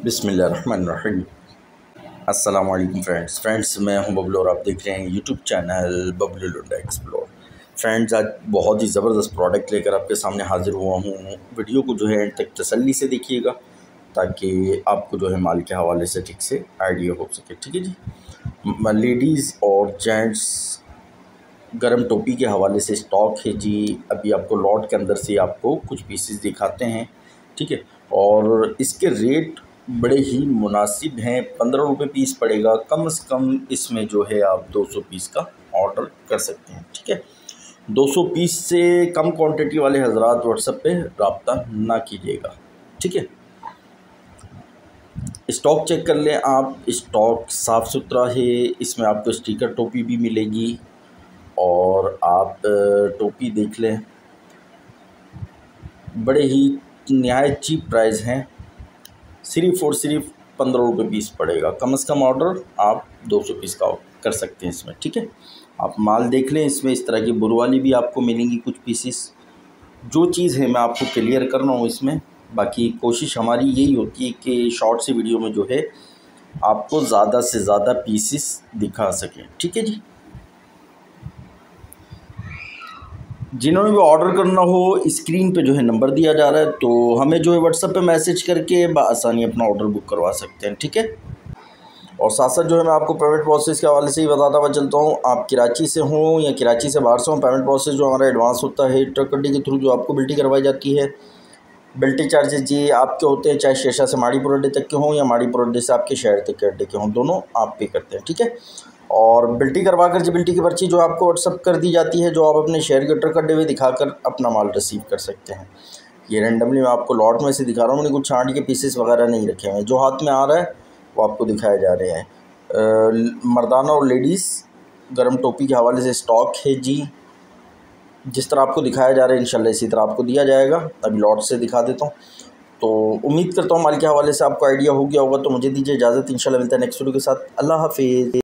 बिस्मिल्लाहिर्रहमानिर्रहीम। अस्सलाम वालेकुम फ्रेंड्स, मैं हूं बबलू और आप देख रहे हैं YouTube channel Bablu Lunda explore. Friends, आज बहुत ही ज़बरदस्त प्रोडक्ट लेकर आपके सामने हाज़िर हुआ हूं। वीडियो को जो है एंड तक तसल्ली से देखिएगा ताकि आपको जो है माल के हवाले से ठीक से आइडिया हो सके। ठीक है जी। लेडीज़ और जेंट्स गर्म टोपी के हवाले से स्टॉक है जी। अभी आपको लॉट के अंदर से आपको कुछ पीसेस दिखाते हैं, ठीक है। और इसके रेट बड़े ही मुनासिब हैं। 15 रुपये पीस पड़ेगा कम से कम। इसमें जो है आप 200 पीस का ऑर्डर कर सकते हैं, ठीक है। 200 पीस से कम क्वांटिटी वाले हजरात व्हाट्सएप पे रब्ता ना कीजिएगा, ठीक है। स्टॉक चेक कर लें आप, स्टॉक साफ़ सुथरा है। इसमें आपको स्टिकर टोपी भी मिलेगी और आप टोपी देख लें, बड़े ही नहायत चीप प्राइस हैं। सिर्फ़ और सिर्फ 15 रुपये पीस पड़ेगा। कम से कम ऑर्डर आप 200 पीस का कर सकते हैं इसमें, ठीक है। आप माल देख लें, इसमें इस तरह की बुर वाली भी आपको मिलेंगी कुछ पीसेस। जो चीज़ है मैं आपको क्लियर कर रहा हूँ इसमें। बाकी कोशिश हमारी यही होती है कि शॉर्ट सी वीडियो में जो है आपको ज़्यादा से ज़्यादा पीसेस दिखा सकें, ठीक है जी। जिन्होंने भी ऑर्डर करना हो, स्क्रीन पे जो है नंबर दिया जा रहा है, तो हमें जो है व्हाट्सएप पे मैसेज करके बआसानी अपना ऑर्डर बुक करवा सकते हैं, ठीक है। और साथ साथ जो है मैं आपको पेमेंट प्रोसेस के हवाले से ही बताता हुआ चलता हूँ। आप कराची से हों या कराची से बाहर से हों, पेमेंट प्रोसेस जो हमारा एडवांस होता है ट्रक गड्डी के थ्रू जो आपको बिल्टी करवाई जाती है। बिल्टी चार्जेस जी आपके होते हैं, चाहे शेषा से माड़ीपुर अड्डे तक के हों या माड़ीपुर अड्डे से आपके शहर तक के अड्डे के हों, दोनों आप पे करते हैं, ठीक है। और बिल्टी करवा कर जी बिल्टी की पर्ची जो आपको व्हाट्सअप कर दी जाती है, जो आप अपने शहर के ट्रक अड्डे में दिखाकर अपना माल रिसीव कर सकते हैं। ये रैंडमली मैं आपको लॉट में से दिखा रहा हूँ, मैंने कुछ छांट के पीसेस वगैरह नहीं रखे हुए हैं। जो हाथ में आ रहा है वो आपको दिखाए जा रहे हैं। मर्दाना और लेडीज़ गर्म टोपी के हवाले से स्टॉक है जी। जिस तरह आपको दिखाया जा रहा है इंशाल्लाह इसी तरह आपको दिया जाएगा। अभी लॉट से दिखा देता हूँ। तो उम्मीद करता हूँ माल के हवाले से आपको आइडिया हो गया होगा। तो मुझे दीजिए इजाज़त, इंशाल्लाह मिलता है नेक्स्ट वीडियो के साथ। अल्लाह हाफिज़।